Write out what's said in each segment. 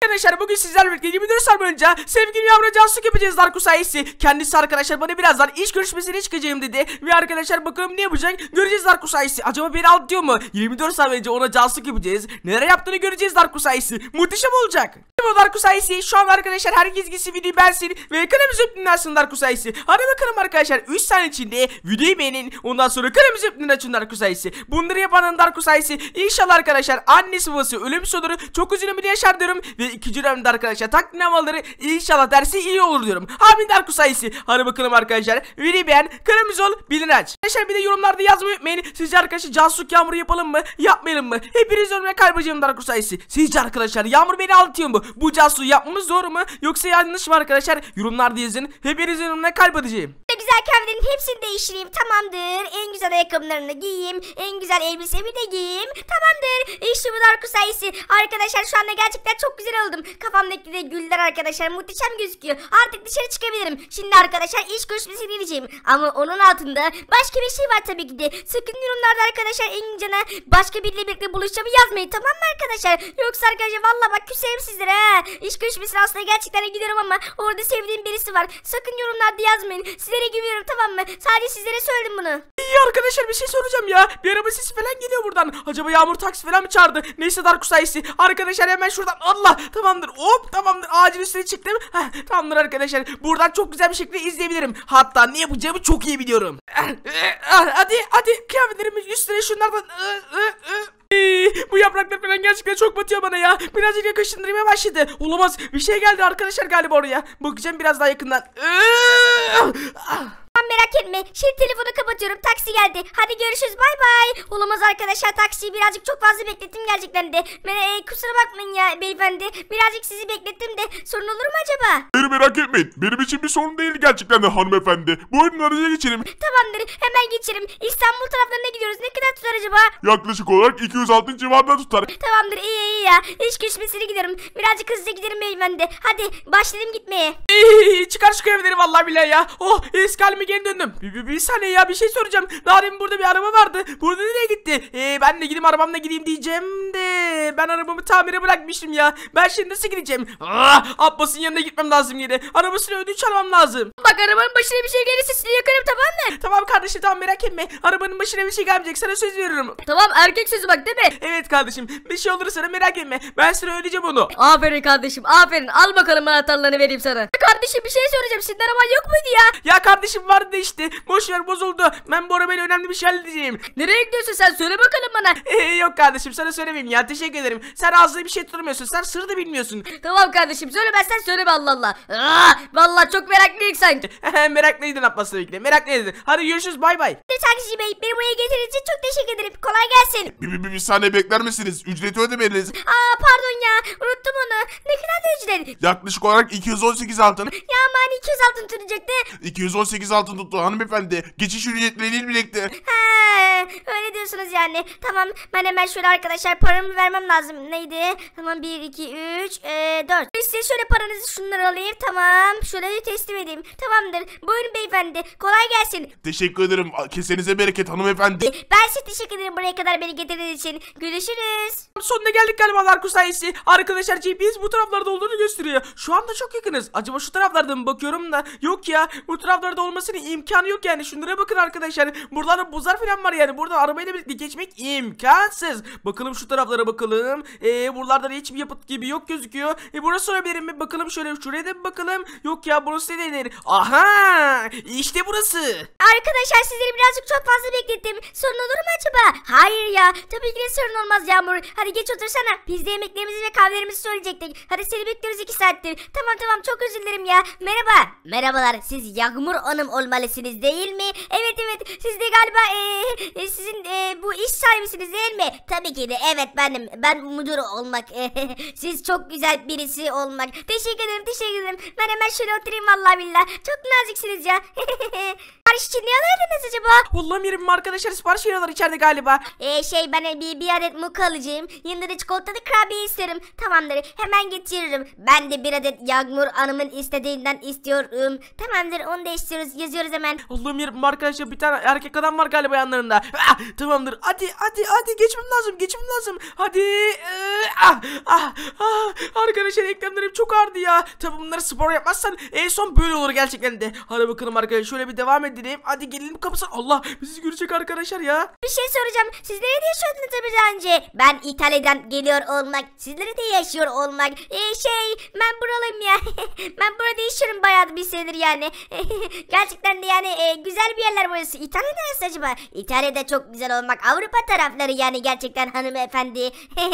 Arkadaşlar bugün sizlerle birlikte 24 saat boyunca sevgilim Yağmur'a casus yapacağız Darko sayesi. Kendisi arkadaşlar bana birazdan iş görüşmesine çıkacağım dedi. Ve arkadaşlar bakalım ne yapacak göreceğiz Darko sayesi. Acaba beni al diyor mu? 24 saat boyunca ona casus yapacağız. Neler yaptığını göreceğiz Darko sayesi. Muhteşem olacak. Bu Darko sayesi şu an arkadaşlar herkes gitsin videoyu beğensin ve kanalımızı öptüğünden Darko sayesi. Hadi bakalım arkadaşlar 3 saniye içinde videoyu beğenin. Ondan sonra kanalımızı öptüğünden Darko sayesi. Bunları yapanın Darko sayesi İnşallah arkadaşlar annesi babası ölüm sonunu çok uzun ömür yaşar diyorum. Ve ikinci dönemde arkadaşlar takdim havaları inşallah dersi iyi olur diyorum. Amin Darko sayesi. Hadi bakalım arkadaşlar videoyu beğen, kanalımız ol, bilin aç. Arkadaşlar bir de yorumlarda yazmayı unutmayın. Sizce arkadaşlar casus Yağmur'u yapalım mı? Yapmayalım mı? Hepiniz önüne kalbacağım Darko sayesi. Sizce arkadaşlar Yağmur beni aldatıyor mu? Bu casusu yapmamız doğru mu? Yoksa yanlış mı arkadaşlar? Yorumlarda yazın. Hepiniz önüne kalp atacağım. Güzel kıyafetlerin hepsini değiştireyim, tamamdır. En güzel ayakkabılarını giyeyim, en güzel elbisemi de giyeyim, tamamdır. İşte bu Darko sayesi. Arkadaşlar şu anda gerçekten çok güzel oldum. Kafamdaki de güller arkadaşlar muhteşem gözüküyor. Artık dışarı çıkabilirim. Şimdi arkadaşlar iş görüşmesine gideceğim. Ama onun altında başka bir şey var tabii ki de. Sakın yorumlarda arkadaşlar İngilizce'ne başka biriyle birlikte buluşacağımı yazmayın, tamam mı arkadaşlar? Yoksa arkadaşlar valla bak küserim sizlere ha. İş görüşmesine aslında gerçekten gidiyorum ama orada sevdiğim birisi var. Sakın yorumlarda yazmayın. Sizlere güveniyorum, tamam mı? Sadece sizlere söyledim bunu. İyi arkadaşlar bir şey soracağım ya. Bir araba sesi falan geliyor buradan. Acaba Yağmur taksi falan mı çağırdı? Neyse Darko sayesi. Arkadaşlar hemen şuradan Allah tamamdır. Hop tamamdır. Acil üstüne çıktım. Heh, tamamdır arkadaşlar. Buradan çok güzel bir şekilde izleyebilirim. Hatta ne yapacağımı çok iyi biliyorum. Hadi kıyafetlerimin üstüne şunlardan. Bu yapraklar falan gerçekten çok batıyor bana ya. Birazcık yakıştırmaya başladı. Olamaz. Bir şey geldi arkadaşlar galiba oraya. Bakacağım biraz daha yakından. Merak etme. Şimdi telefonu kapatıyorum. Taksi geldi. Hadi görüşürüz. Bay bay. Olamaz arkadaşlar. Taksiyi birazcık çok fazla beklettim gerçekten de. Kusura bakmayın ya beyefendi. Birazcık sizi beklettim de. Sorun olur mu acaba? Beni merak etmeyin. Benim için bir sorun değil gerçekten de hanımefendi. Buyurun araca geçelim. Tamamdır. Hemen geçelim. İstanbul taraflarına gidiyoruz. Ne kadar tutar acaba? Yaklaşık olarak 206 civarında tutar. Tamamdır. İyi ya. İş görüşmesine gidiyorum. Birazcık hızlıca gidelim beyefendi. Hadi başlayalım gitmeye. Çıkar şu kıyafetleri vallahi billahi ya. Oh eski halime geri döndüm. Bir saniye ya bir şey soracağım. Daha demin burada bir araba vardı. Burada nereye gitti? Ben de gideyim arabamla gideyim diyeceğim de. Ben arabamı tamire bırakmıştım ya. Ben şimdi nasıl gideceğim? Abbas'ın yanına gitmem lazım yine. Arabasını ödünç almam lazım. Bak arabanın başına bir şey gelirse seni yakarım, tamam mı? Tamam kardeşim tamam merak etme. Arabanın başına bir şey gelmeyecek sana söz veriyorum. Tamam erkek sözü bak değil mi? Evet kardeşim bir şey olursa sana merak etme. Ben sana ödeyeceğim onu. Aferin kardeşim aferin. Al bakalım anahtarlarını vereyim sana. Kardeşim bir şey söyleyeceğim. Senin araban yok muydu ya? Ya kardeşim vardı işte. Boşver bozuldu. Ben bu arabayla önemli bir şey halledeceğim. Nereye gidiyorsun sen? Söyle bakalım bana. Yok kardeşim sana söylemeyeyim ya. Teşekkür ederim. Sen ağzına bir şey tutmuyorsun. Sen sır da bilmiyorsun. Tamam kardeşim söylemezsen söyleme Allah Allah. Vallahi çok meraklıyım sanki. Meraklıydın Abbas tabii ki de. Meraklıydın. Hadi görüşürüz bay bay. Taksici bey beni buraya getirdiğiniz için çok teşekkür ederim. Kolay gelsin. Bir saniye bekler misiniz? Ücreti ödemeniz. Pardon ya. Unuttum onu. Ne kadar da ücret? Yaklaşık olarak 218 altın. Ya aman 200 altın tutacaktı. 218 altın tuttu hanımefendi. Geçiş ücretleriyle birlikte. Öyle diyorsunuz yani. Tamam ben hemen şöyle arkadaşlar paramı vermem lazım. Neydi? Tamam 1, 2, 3, 4. Size şöyle paranızı şunları alayım. Tamam. Şöyle teslim edeyim. Tamamdır. Buyurun beyefendi. Kolay gelsin. Teşekkür ederim. Kesenize bereket hanımefendi. Ben size teşekkür ederim buraya kadar beni getirdiğiniz için. Görüşürüz. Sonuna geldik galiba Darko sayesi. Arkadaşlar GPS bu taraflarda olduğunu gösteriyor. Şu anda çok yakınız. Acaba şu taraflarda mı bakıyorum da. Yok ya. Bu taraflarda olmasının imkanı yok yani. Şunlara bakın arkadaşlar. Buralarda buzlar falan var yani. Buradan arabayla birlikte geçmek imkansız. Bakalım şu taraflara bakalım. Buralarda hiçbir yapıt gibi yok gözüküyor. Burası olabilir mi? Bakalım şöyle şuraya da bir bakalım. Yok ya burası değil. Aha! İşte burası. Arkadaşlar sizleri birazcık çok fazla beklettim. Sorun olur mu acaba? Hayır ya. Tabii ki de sorun olmaz Yağmur. Hadi geç otursana. Biz de yemeklerimizi ve kahvelerimizi söyleyecektik. Hadi seni bekliyoruz 2 saattir. Tamam çok özür dilerim ya. Merhaba. Merhabalar. Siz Yağmur Hanım olmalısınız değil mi? Evet siz de galiba sizin bu iş sahibisiniz değil mi? Tabii ki de evet benim. Ben müdür olmak. Siz çok güzel birisi olmak. Teşekkür ederim, teşekkür ederim. Ben hemen şöyle oturayım vallahi billahi. Çok naziksiniz ya. Sipariş için ne alırdınız acaba? Vallahi Mirabim arkadaşlar sipariş veriyorlar içeride galiba. Ben bir adet muka alacağım. Yanında da çikolatalı kurabiye isterim. Tamamdır, hemen getiririm. Ben de bir adet Yağmur Hanım'ın istediğinden istiyorum. Tamamdır, onu da istiyoruz. Yazıyoruz hemen. Allah'ım Mirabim arkadaşlar bir tane erkek adam var galiba yanlarında. Tamamdır hadi geçmem lazım. Hadi. Arkadaşlar eklemlerim çok ağrıdı ya. Tabi bunları spor yapmazsan en son böyle olur gerçekten de. Hadi bakalım arkadaşlar şöyle bir devam edelim. Hadi gelelim kapısı. Allah bizi görecek arkadaşlar ya. Bir şey soracağım. Siz nerede yaşıyordunuz tabii daha önce? Ben İtalya'dan geliyor olmak. Sizlere de yaşıyor olmak. Ben buralıyım ya. Ben burada yaşıyorum bayağı bir senedir yani. Gerçekten de yani güzel bir yerler burası. İtalya neresi acaba? İtalya'da çok güzel olmak. Avrupa tarafları yani gerçekten hanımefendi.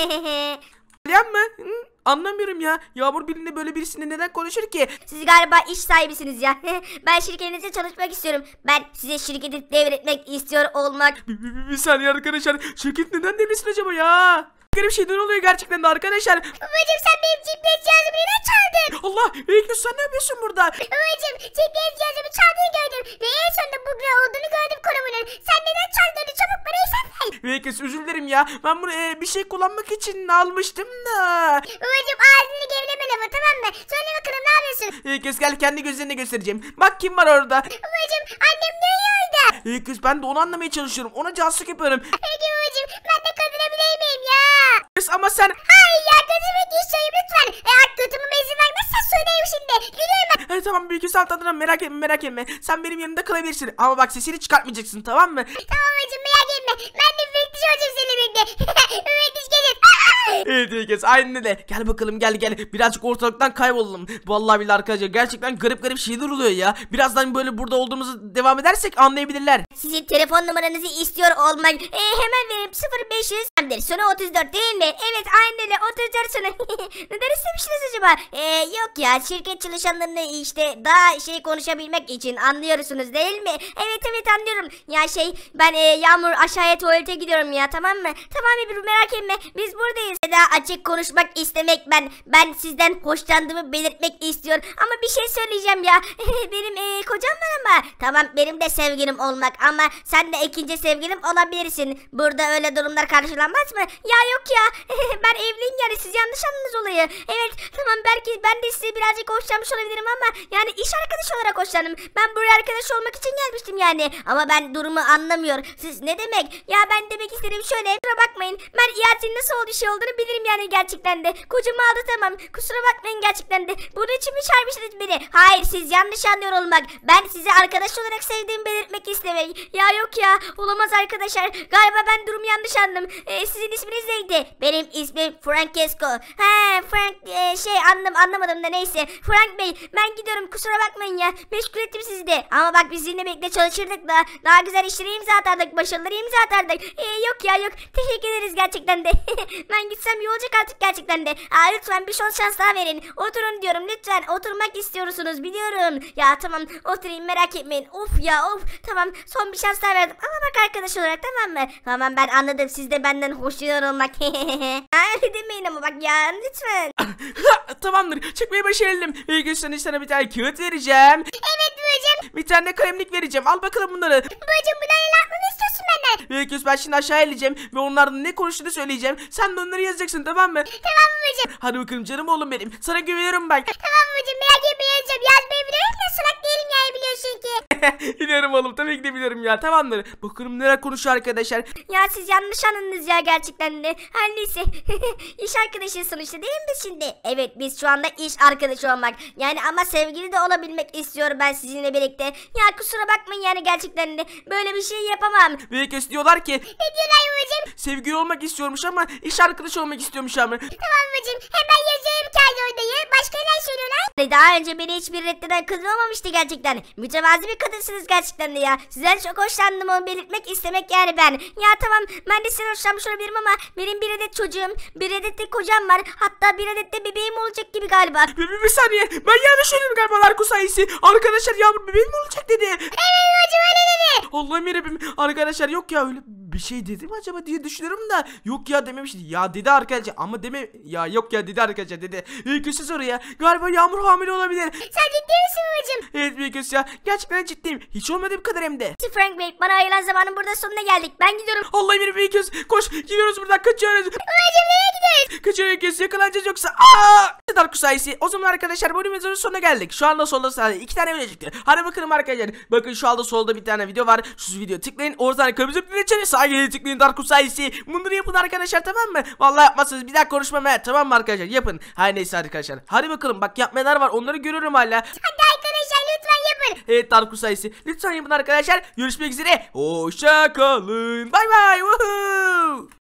İtalyan mı? Anlamıyorum ya. Yağmur birinde böyle birisine neden konuşur ki? Siz galiba iş sahibisiniz ya. Ben şirketinizde çalışmak istiyorum. Ben size şirketi devretmek istiyor olmak. Bir saniye arkadaşlar. Şirket neden devrilsin acaba ya? Garip şeyler oluyor gerçekten de arkadaşlar. Babacım sen benim GPS cihazımı neden çaldın? Allah Eylül sen ne yapıyorsun burada? Babacım GPS cihazımı çaldığını gördüm. Ve en sonunda bugün olduğunu gördüm konumunun. Sen neden çaldığını çabuk bana hesap ver. Eylül özür dilerim ya. Ben bunu bir şey kullanmak için almıştım da. Babacım ağzını geveleme lafı, tamam mı? Söyle bakalım ne yapıyorsun? Eylül gel kendi gözlerine göstereceğim. Bak kim var orada. Babacım annem ne orada? Eylül ben de onu anlamaya çalışıyorum. Ona casus yapıyorum. Peki babacım ben de kazanabilir miyim ya? Kız ama sen... Hayır ya, kazanmak istiyorum lütfen. Eğer kötümü izin vermezsen söyleyeyim şimdi. Gidiyorum ben. Tamam büyük üstad tadına merak etme. Sen benim yanımda kalabilirsin. Ama bak sesini çıkartmayacaksın tamam mı? Tamam babacım merak etme. Ben de müfettiş olacağım seninle birlikte. Müfettiş gelir. Evet Eylül aynen öyle. Gel bakalım gel. Birazcık ortalıktan kaybolalım. Vallahi billahi arkadaşlar gerçekten garip şeyler oluyor ya. Birazdan böyle burada olduğumuzu devam edersek anlayabilirler. Sizin telefon numaranızı istiyor olmak. Hemen vereyim. 0500 sonu 34 değil mi? Evet aynen öyle 34 sonu. Neden istemişsiniz acaba? Yok ya, şirket çalışanlarını işte daha konuşabilmek için, anlıyorsunuz değil mi? Evet anlıyorum. Ya ben Yağmur aşağıya tuvalete gidiyorum ya, tamam mı? Tamam bir merak etme, biz buradayız. Daha açık konuşmak istemek ben sizden hoşlandığımı belirtmek istiyor. Ama bir şey söyleyeceğim ya. Benim kocam var ama. Tamam benim de sevgilim olmak ama sen de ikinci sevgilim olabilirsin. Burada öyle durumlar karşılanmaz mı? Ya yok ya. Ben evliyim yani, siz yanlış anladınız olayı. Evet tamam, belki ben de size birazcık hoşlanmış olabilirim ama yani iş arkadaşı olarak hoşlandım. Ben buraya arkadaş olmak için gelmiştim yani. Ama ben durumu anlamıyor. Siz ne demek? Ya ben demek istedim şöyle. Kusura bakmayın. Ben İHA'nın nasıl olduğu şey olduğunu bilirim yani gerçekten de. Kocamı aldatamam. Kusura bakmayın gerçekten de. Bunun için mi çağırmışsınız beni? Hayır, siz yanlış anlıyor olmak. Ben sizi arkadaş olarak sevdiğimi belirtmek istemek. Ya yok ya. Olamaz arkadaşlar. Galiba ben durumu yanlış anladım. Sizin isminiz neydi? Benim ismim Francesco. Frank anlamadım da neyse. Frank Bey ben gidiyorum, kusura bakmayın ya. Meşgul ettim sizi de. Ama bak biz sizinle birlikte çalışırdık da daha güzel işleri imza atardık. Başarıları imza atardık. Yok ya yok. Teşekkür ederiz gerçekten de. Ben gitsem iyi olacak artık gerçekten de. Lütfen bir şans daha verin. Oturun diyorum lütfen. Oturmak istiyorsunuz biliyorum. Ya tamam oturayım, merak etmeyin. Of ya of. Tamam son bir şans daha verdim. Ama bak arkadaş olarak, tamam mı? Tamam ben anladım. Siz de benden hoşlanıyor olmak. Öyle demeyin ama bak ya lütfen. Tamamdır. Çıkmayı başaralım. Eylül sana bir tane kağıt vereceğim. Evet babacım. Bir tane de kalemlik vereceğim. Al bakalım bunları. Babacım bunları ne yapmamı istiyorsun benden? Eylül ben şimdi aşağı ineceğim ve onlardan ne konuştuğunu söyleyeceğim. Sen de onları yazacaksın tamam mı? Tamam babacım. Hadi bakalım canım oğlum benim. Sana güveniyorum ben. Tamam babacım, merak etme yazacağım. Yazmayı biliyorum da salak değilim yani, biliyorsun ki. Biliyorum oğlum, tabii ki de biliyorum ya. Tamamdır. Bakalım neler konuşuyor arkadaşlar. Ya siz yanlış anladınız ya gerçekten de. Her neyse. İş arkadaşı sonuçta değil mi şimdi? Evet biz şu anda iş arkadaşı olmak. Yani ama sevgili de olabilmek istiyorum ben sizinle birlikte. Ya kusura bakmayın yani gerçekten de. Böyle bir şey yapamam. Ve herkes diyorlar ki Ne diyorlar babacım? sevgili olmak istiyormuş ama iş arkadaşı olmak istiyormuş ama. Tamam babacım, hemen yazıyorum kendi odayı. Başka neler söylüyorlar? Daha önce beni hiçbir reddeden kız olmamıştı gerçekten. Mütevazi bir kadınsınız gerçekten de ya. Sizden çok hoşlandım, onu belirtmek istemek yani ben. Ya tamam ben de sizden hoşlanmış olabilirim ama benim bir adet çocuğum, bir adet de kocam var. Hatta bir adet de bebeğim olacak gibi galiba. Bir saniye. Ben yanlış söyledim galiba Narko sayısı. Arkadaşlar Yağmur bebeğim mi olacak dedi. Evet babacım öyle dedi. Allah'ım yarabbim. Arkadaşlar yok ya öyle bir şey dedi mi acaba diye düşünüyorum da yok ya dememişti. Ya dedi arkadaşlar ama ya yok ya dedi arkadaşlar dedi. Büyüküsü soruya galiba Yağmur hamile olabilir. Sen ciddi misin babacım? Evet Büyüküsü ya gerçekten ciddiyim. Hiç olmadı bu kadar hem de. Frank Bey bana ayrılan zamanın burada sonuna geldik. Ben gidiyorum. Allah emir Büyüküsü koş gidiyoruz buradan kaçıyoruz. Babacım nereye gidiyoruz? Kaçıyor Büyüküsü yakalanacağız yoksa. Aa! Darkus sayesi. O zaman arkadaşlar bölümümüzün sonuna geldik. Şu anda solda sadece 2 tane video çıktı. Hadi bakalım arkadaşlar. Bakın şu anda solda bir tane video var. Şu video tıklayın. Oradan kırmızı bir çene sağa geri tıklayın Darkus sayesi. Bunları yapın arkadaşlar tamam mı? Vallahi yapmazsanız bir daha konuşmam he. Tamam mı arkadaşlar? Yapın. Her neyse arkadaşlar. Hadi bakalım bak yapmayanlar var. Onları görüyorum hala. Hadi arkadaşlar lütfen yapın. Evet Darkus sayesi. Lütfen yapın arkadaşlar. Görüşmek üzere. Hoşça kalın. Bay bay. Woohoo.